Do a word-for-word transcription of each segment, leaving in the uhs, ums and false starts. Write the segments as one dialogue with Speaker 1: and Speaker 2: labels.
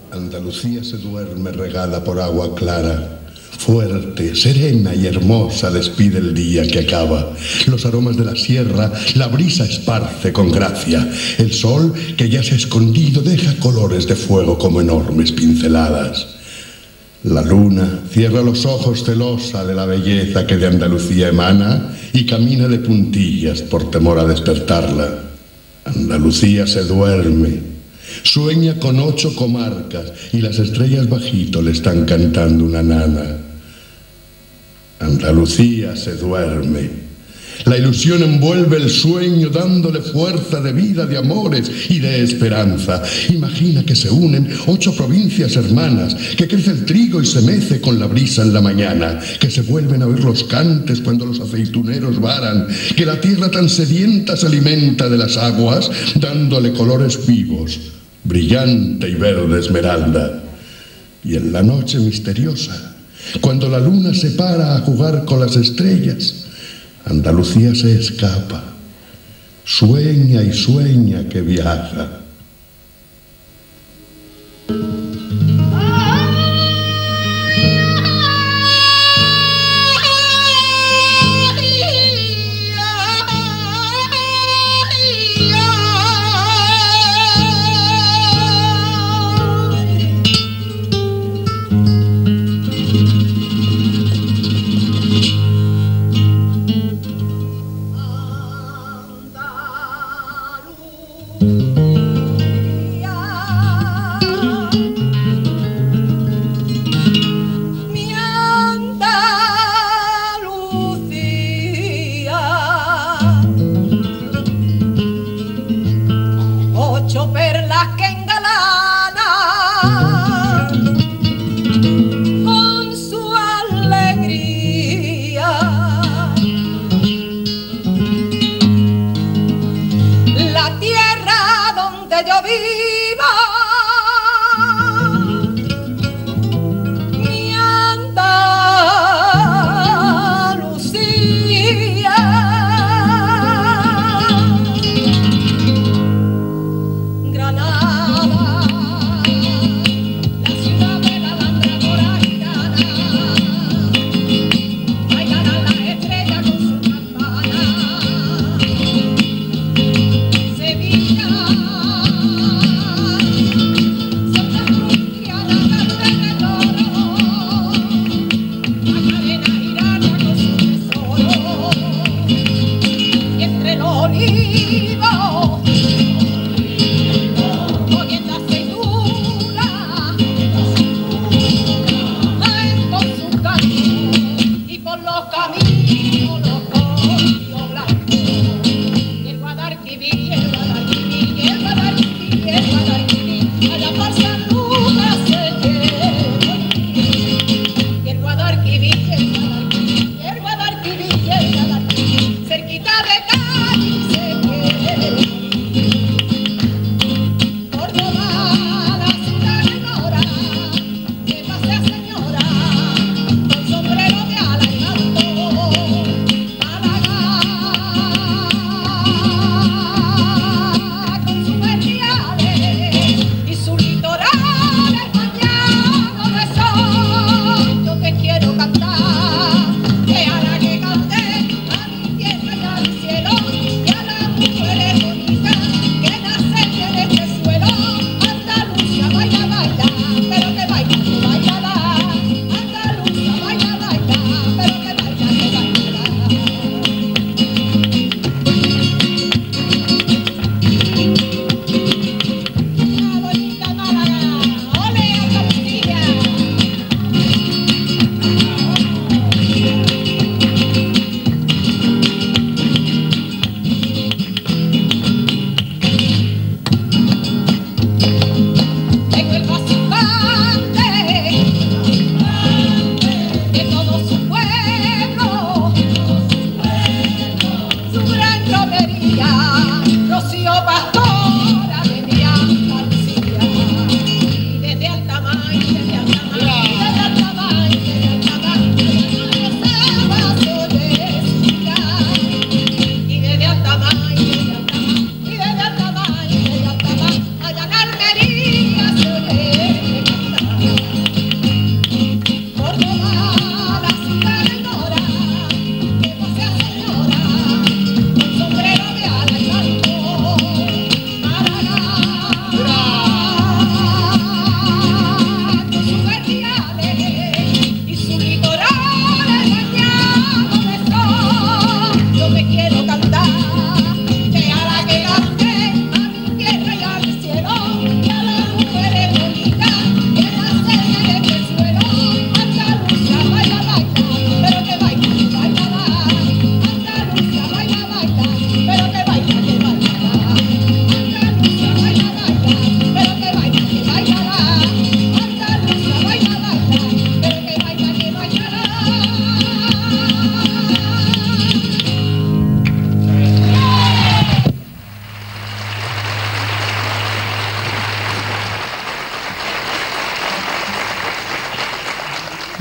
Speaker 1: Andalucía se duerme regada por agua clara. Fuerte, serena y hermosa despide el día que acaba. Los aromas de la sierra la brisa esparce con gracia. El sol, que ya se ha escondido, deja colores de fuego como enormes pinceladas. La luna cierra los ojos celosa de la belleza que de Andalucía emana y camina de puntillas por temor a despertarla. Andalucía se duerme. Sueña con ocho comarcas y las estrellas bajito le están cantando una nana. Andalucía se duerme. La ilusión envuelve el sueño dándole fuerza de vida, de amores y de esperanza. Imagina que se unen ocho provincias hermanas, que crece el trigo y se mece con la brisa en la mañana, que se vuelven a oír los cantes cuando los aceituneros varan, que la tierra tan sedienta se alimenta de las aguas, dándole colores vivos, brillante y verde esmeralda. Y en la noche misteriosa, cuando la luna se para a jugar con las estrellas, Andalucía se escapa, sueña y sueña que viaja.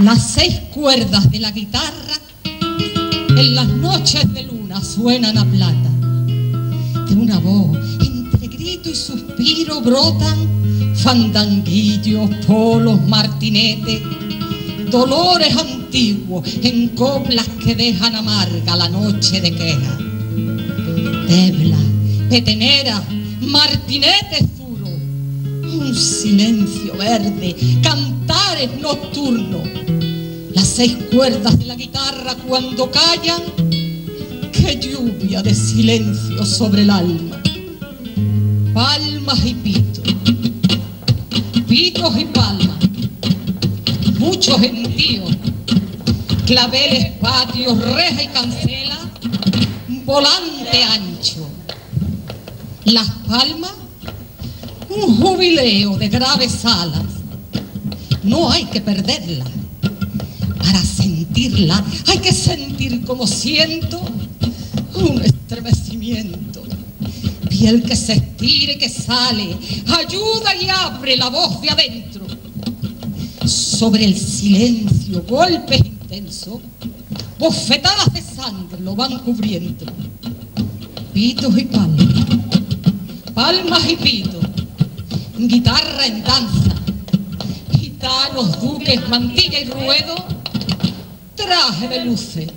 Speaker 2: Las seis cuerdas de la guitarra en las noches de luna suenan a plata. De una voz entre grito y suspiro brotan fandanguillos, polos, martinetes, dolores antiguos en coplas que dejan amarga la noche de queja. Tebla, petenera, martinetes duros, un silencio verde, cantares nocturnos. Las seis cuerdas de la guitarra cuando callan, qué lluvia de silencio sobre el alma. Palmas y pitos, pitos y palmas, muchos gentíos, claveles, patios, reja y cancela, volante ancho. Las palmas, un jubileo de graves alas. No hay que perderlas. Para sentirla hay que sentir como siento un estremecimiento. Piel que se estira y que sale, ayuda y abre la voz de adentro. Sobre el silencio, golpes intensos, bofetadas de sangre lo van cubriendo. Pitos y palmas, palmas y pitos, guitarra en danza, gitanos, duques, mantilla y ruedo, traje de luces.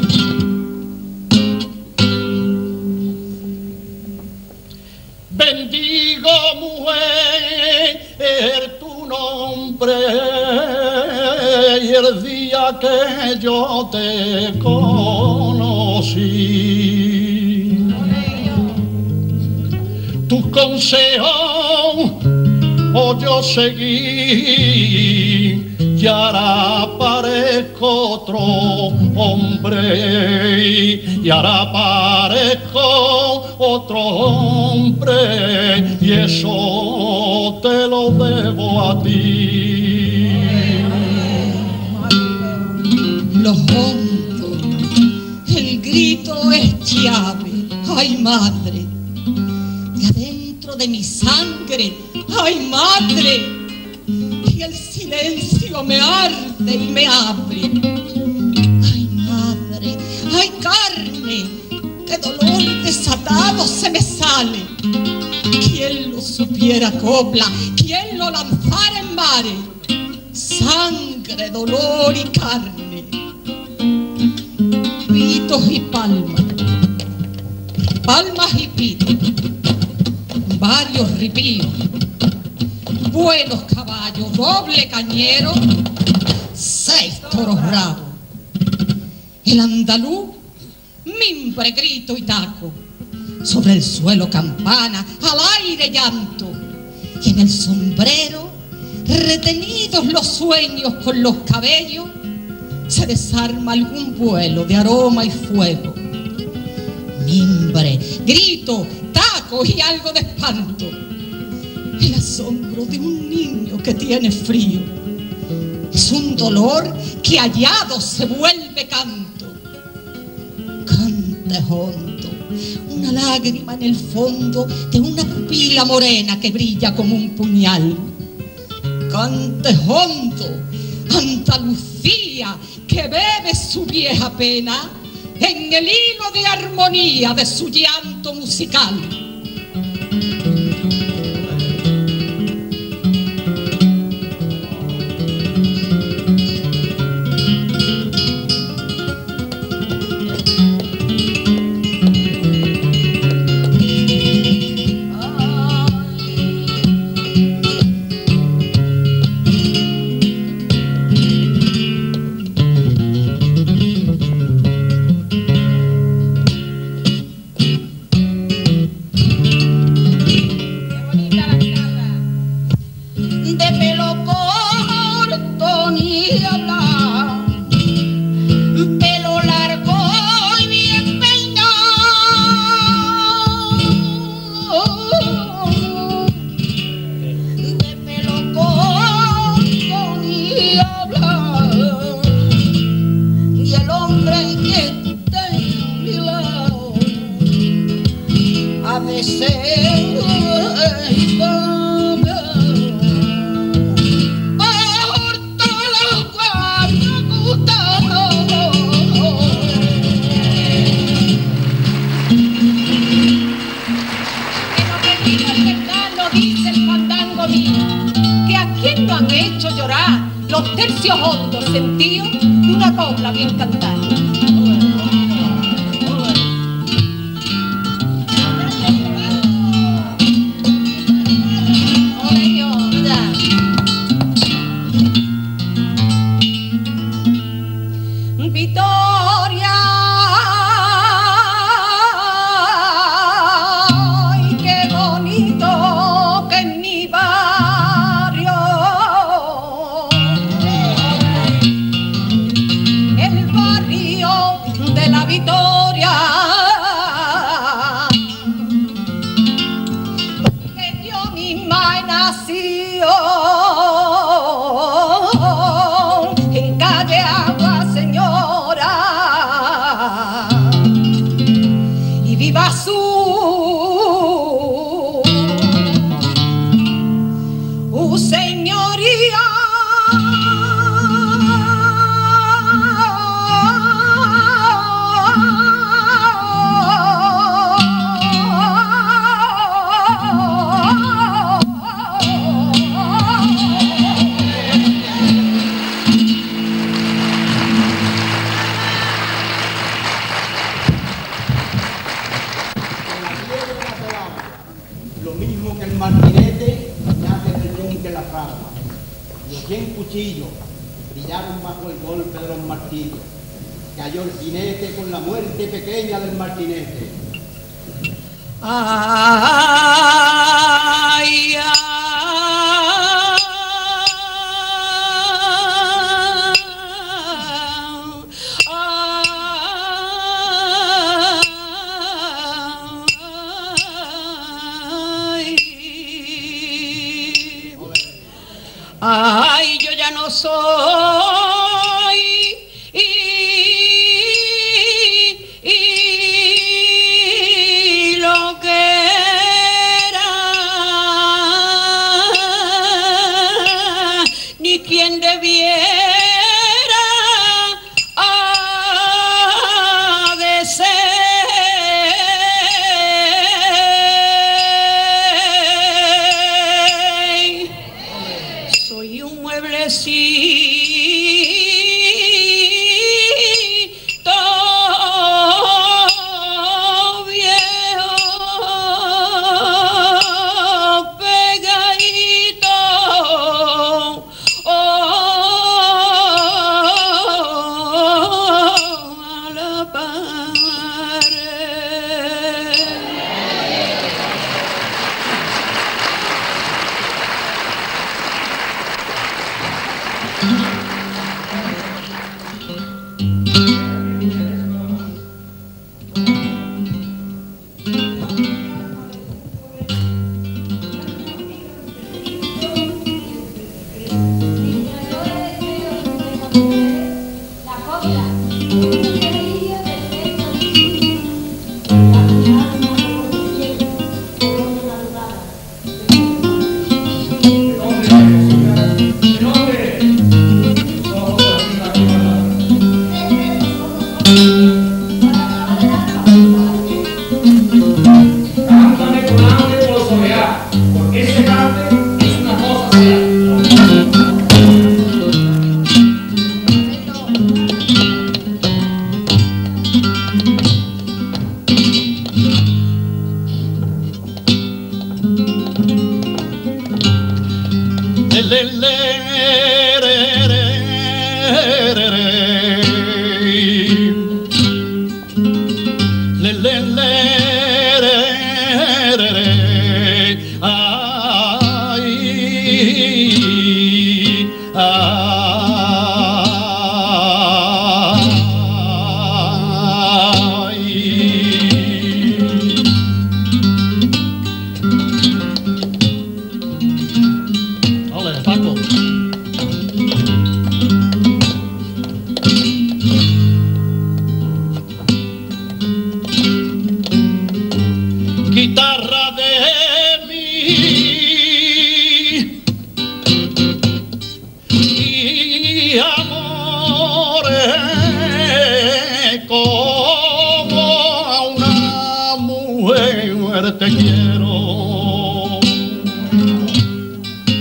Speaker 3: Bendigo, mujer, tu nombre, y el día que yo te conocí, tus consejos oh, yo seguí, y ahora parezco otro hombre, y ahora parezco otro hombre, y eso te lo debo a ti.
Speaker 2: Los hondos, el grito es llave, ay madre, de adentro de mi sangre, ay madre, y el silencio me arde y me abre. Ay madre, ay carne, qué dolor desatado se me sale. ¿Quién lo supiera copla? ¿Quién lo lanzara en mares? Sangre, dolor y carne, pitos y palmas, palmas y pitos, varios ripíos, buenos caballos, doble cañero, seis toros bravos. El andaluz, mimbre, grito y taco, sobre el suelo campana, al aire llanto, y en el sombrero, retenidos los sueños con los cabellos, se desarma algún vuelo de aroma y fuego. Mimbre, grito, taco y algo de espanto, el asombro de un niño que tiene frío. Es un dolor que hallado se vuelve canto. Cante hondo, una lágrima en el fondo de una pupila morena que brilla como un puñal. Cante hondo, Andalucía, que bebe su vieja pena en el hilo de armonía de su llanto musical.
Speaker 4: Por todos los
Speaker 2: que a quien no han hecho llorar los tercios hondos sentidos de una copla bien cantada. Vitoria, ay, qué bonito que es mi barrio, el barrio de la Vitoria, donde yo misma he nacido, en calle Agua Señora, y viva su uh, señoría.
Speaker 4: Lo mismo que el martinete nace del yunque la fragua. Los cien cuchillos brillaron bajo el golpe de los martillos. Cayó el jinete con la muerte pequeña del martinete.
Speaker 2: Ay, ay, ay, yo ya no soy y, y lo que era, ni quien debiera ha de ser. Soy un mueblecito viejo, pegadito oh, a la pared.
Speaker 5: Cántame con hambre por solear, porque ese cante es una cosa fea.
Speaker 3: Le, le, le, re, re, re, re. Le, le, le, re, re, re. Ay, ay. Ole, Paco. Guitarra de mí y amores como a una mujer te quiero.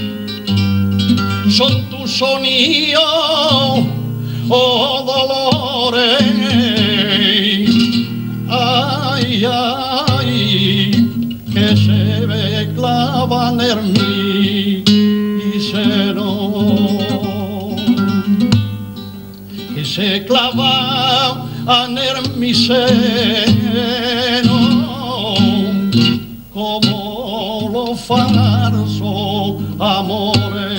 Speaker 3: sonido, oh dolores, ay, ay, que se me clavan en mi seno, que se clavan en mi seno, como los falsos amores.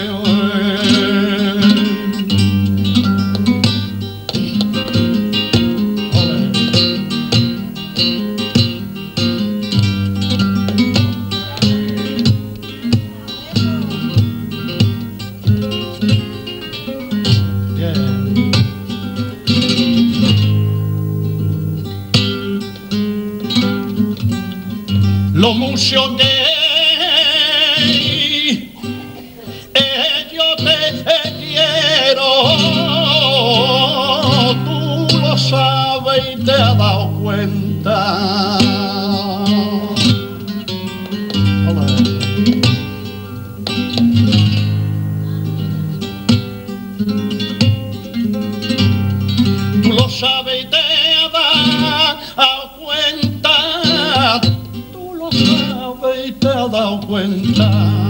Speaker 3: Lo mucho que eh, yo te quiero, tú lo sabes y te has dado cuenta. Tú lo sabes y te has dado cuenta. Y te has dado cuenta.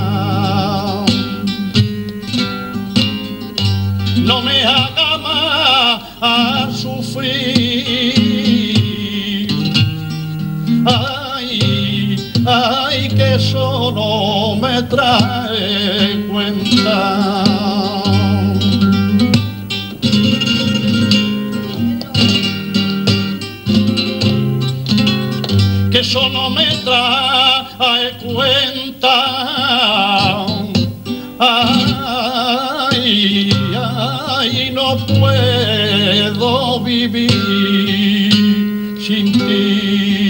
Speaker 3: No me haga más a sufrir. Ay, ay, que eso no me trae cuenta. Que eso no me trae cuenta. Ay, ay, no puedo vivir sin ti.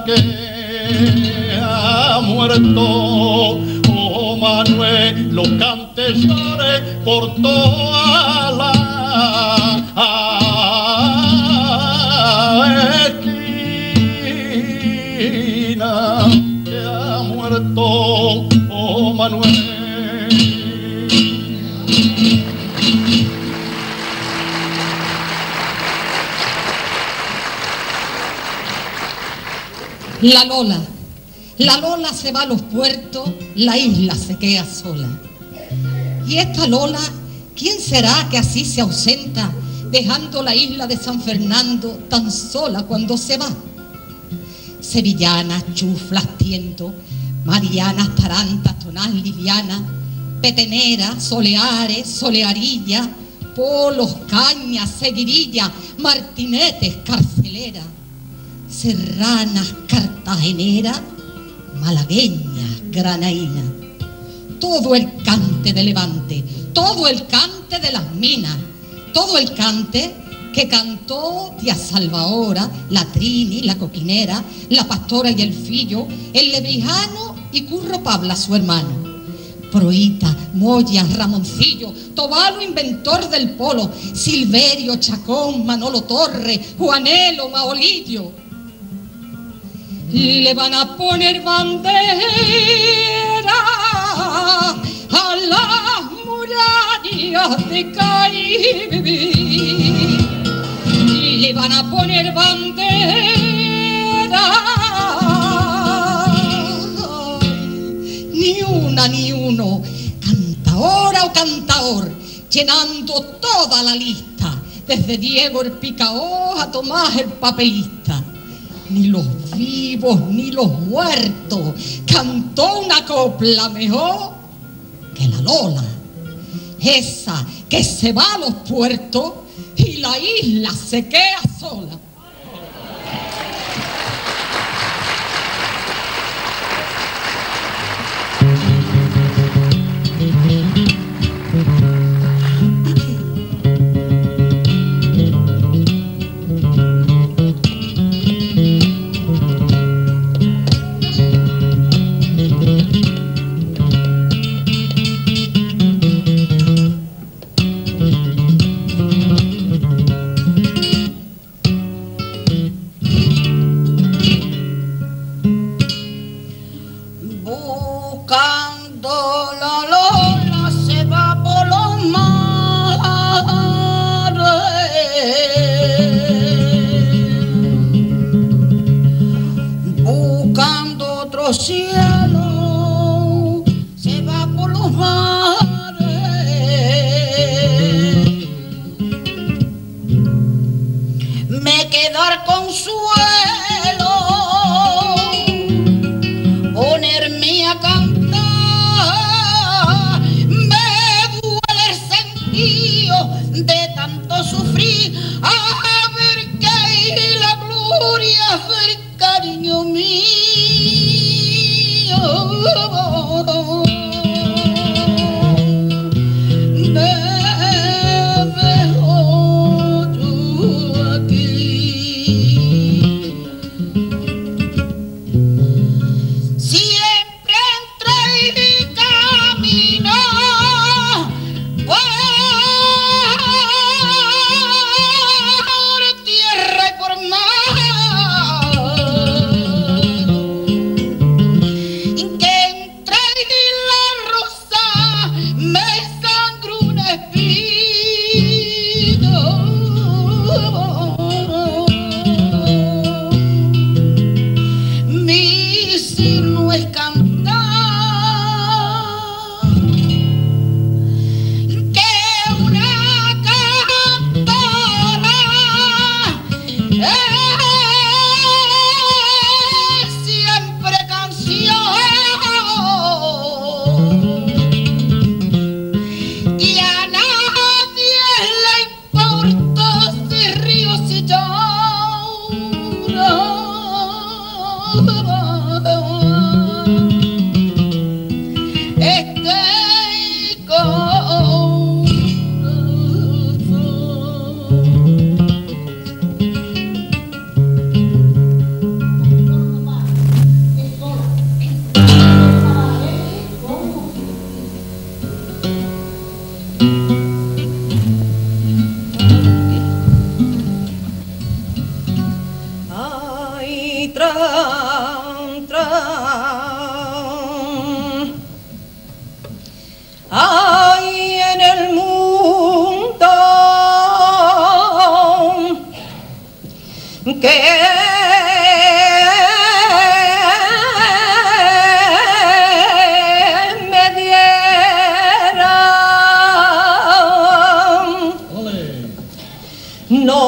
Speaker 3: que ha muerto. Oh Manuel, los cantes llore por toda la esquina, que ha muerto. Oh Manuel.
Speaker 2: La Lola, la Lola se va a los puertos, la isla se queda sola. Y esta Lola, ¿quién será que así se ausenta, dejando la isla de San Fernando tan sola cuando se va? Sevillanas, chuflas, tiento, marianas, tarantas, tonal, livianas, peteneras, soleares, solearillas, polos, cañas, seguirillas, martinetes, carceleras, serranas, cartageneras, malagueñas, granaínas. Todo el cante de Levante, todo el cante de las minas, todo el cante que cantó Tía Salvadora, la Trini, la Coquinera, la Pastora y el Fillo, el Lebrijano y Curro Pabla, su hermano. Proita, Moya, Ramoncillo, Tobalo, inventor del polo, Silverio, Chacón, Manolo Torre, Juanelo, Maolillo. Le van a poner bandera a las murallas de Caribe. Le van a poner bandera. Ni una ni uno, cantaora o cantaor, llenando toda la lista, desde Diego el Picaó a Tomás el Papelista. Ni los vivos ni los muertos cantó una copla mejor que la Lola, esa que se va a los puertos y la isla se queda sola.
Speaker 6: Cielo se va por los mares, me queda el consuelo ponerme a cantar, me duele el sentido de tanto sufrir, a ver que la gloria, ver cariño mío. que me dieran, no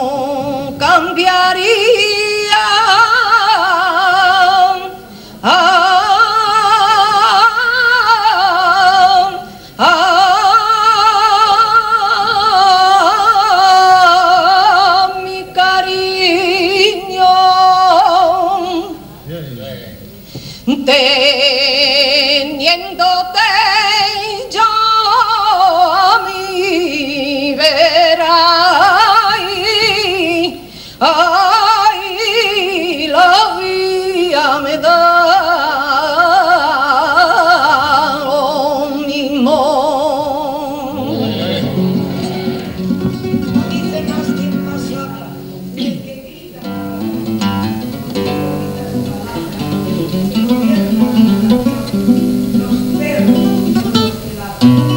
Speaker 6: cambiaría a, a, mi cariño, teniéndote yo a mi vera. Ay, la vida me da lo mismo. Dice más que más habla, el que grita. Los perros de la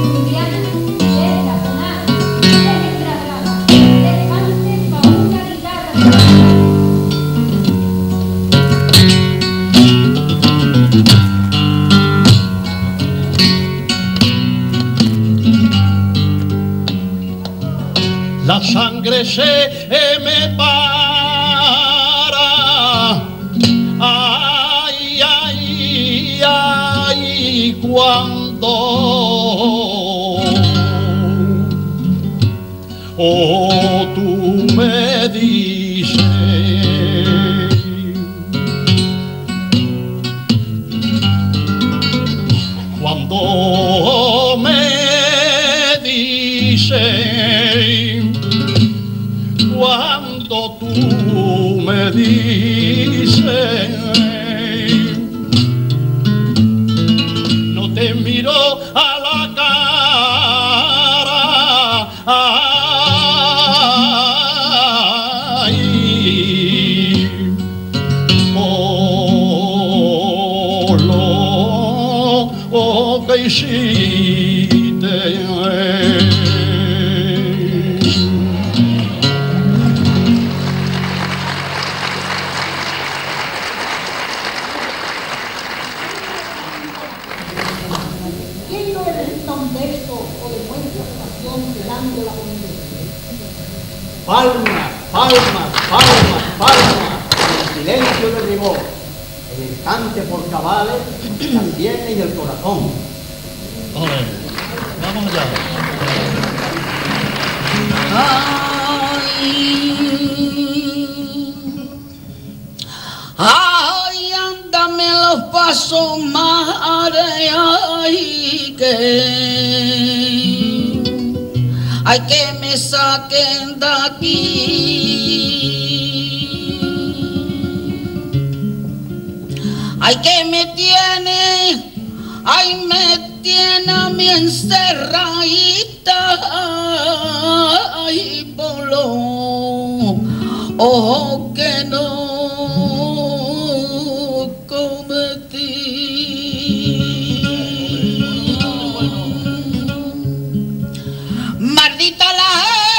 Speaker 3: La sangre se me para, ay, ay, ay, cuando oh, tú me dices cuando me dices cuando tú me dices no te miro a la cara, ay, por lo que hiciste.
Speaker 4: Palmas, palmas, palmas, palmas, el silencio de rigor, el instante por cabales, las sienes y el corazón.
Speaker 3: Ole, vamos allá.
Speaker 6: Ay, ay, ándame los pasos más, ay, que ay, que me saquen de aquí. Ay, que me tiene, ay, me tiene a mi encerradita, ay, por los ojos que no cometí. Maldita la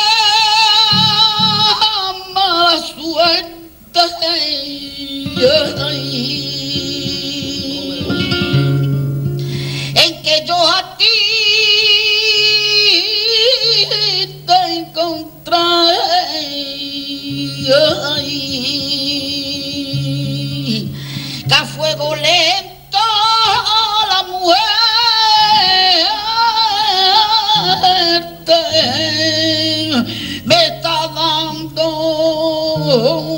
Speaker 6: mala suerte, en que yo a ti te encontré, que a fuego lento la muerte me está dando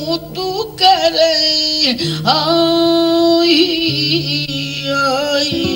Speaker 6: tu querer, ay, ay.